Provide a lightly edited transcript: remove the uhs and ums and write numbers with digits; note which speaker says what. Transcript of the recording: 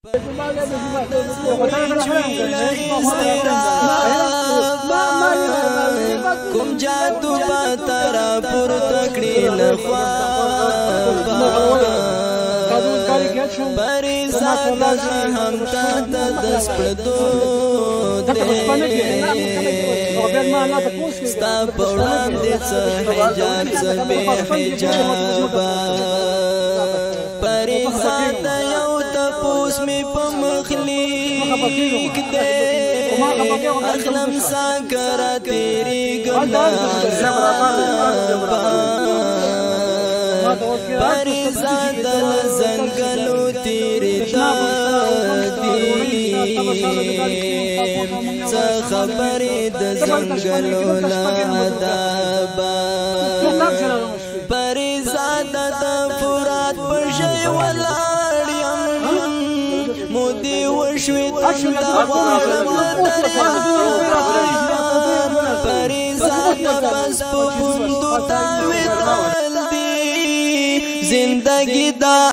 Speaker 1: کوم جادو پاترا پر تکړی نخوا پری ساده هم تا دس پردو ستا پوڑان دې څه حجاب څه بے حجابا پری ساده یو تپوس می په مخلیق دې اخلم سا کرا تیری گناہ پری زادل زنگلو تیری دادی سا خبری د زنگلو لادابا پری زادت فرات پشی والاریم مودی وشوی تشتا غالم لدریان پری زادت پس پو بندو تاوی زندگی دا